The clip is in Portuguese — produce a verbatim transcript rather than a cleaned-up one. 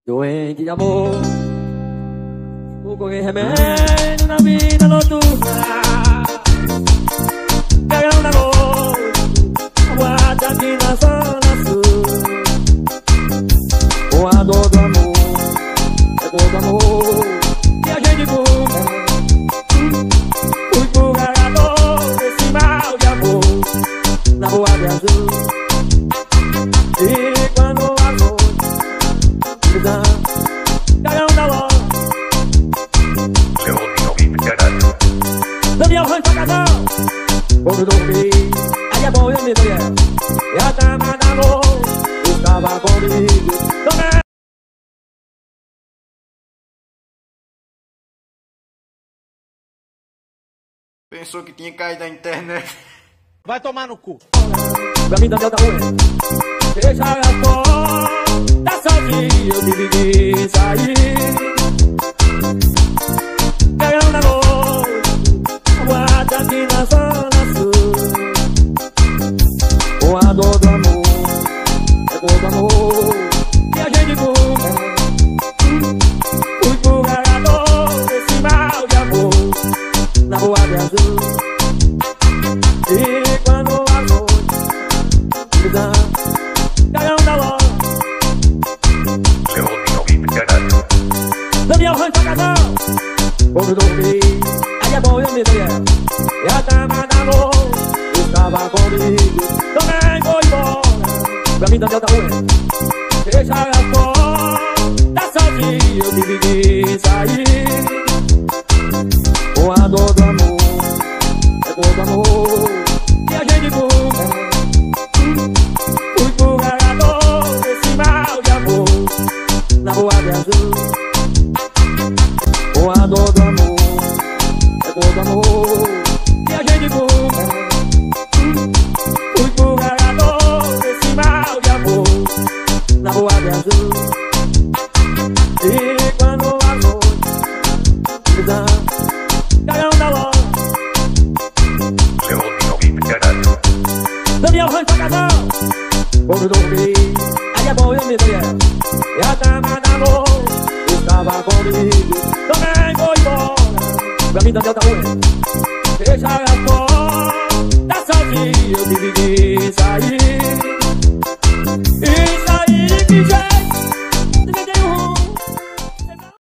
Doente de amor, procurei remédio na vida noturna. Cagão da noite, aguarda aqui na zona sul. Com a dor do amor, é dor do amor que a gente busca. Fui purgador desse mal de amor na boa de azul. E quando a noite me dá cagão da loja, eu ouvi caralho. Daniel Rancho Cagão, quando dormi, aí é bom eu me dei. E a dama da noite estava comigo também. Pensou que tinha caído da internet. Vai tomar no cu. Pra mim Daniel tá ruim. Deixa a porta sozinho, eu tive que sair. Cagão da noite, aguarda aqui na zona sul. Com a dor do amor, é dor do amor que a gente busca. Fui purgador desse mal de amor na boa de azul. E quando a noite me dá cagão da loja, eu ouvi caralho. Daniel Rancho Cagão, quando dormi, aí é bom eu me dei. E a dama da noite estava comigo também vou embora. Pra mim Daniel tá ruim. Deixa a porta sozinho, eu tive que sair. Com a dor do amor, é dor do amor que a gente busca. Fui purgador desse mal de amor na boa de azul. Com a dor do amor, é dor do amor que a gente busca. Fui purgador desse mal de amor na boa de azul. E quando a noite me dá cagão da loja, eu ouvi caralho. Daniel Rancho Cagão, quando dormi, aí é bom eu me dei. E a dama da noite estava comigo também vou embora. Pra mim Daniel tá ruim. Deixa a porta sozinho, eu tive que sair. E sair que já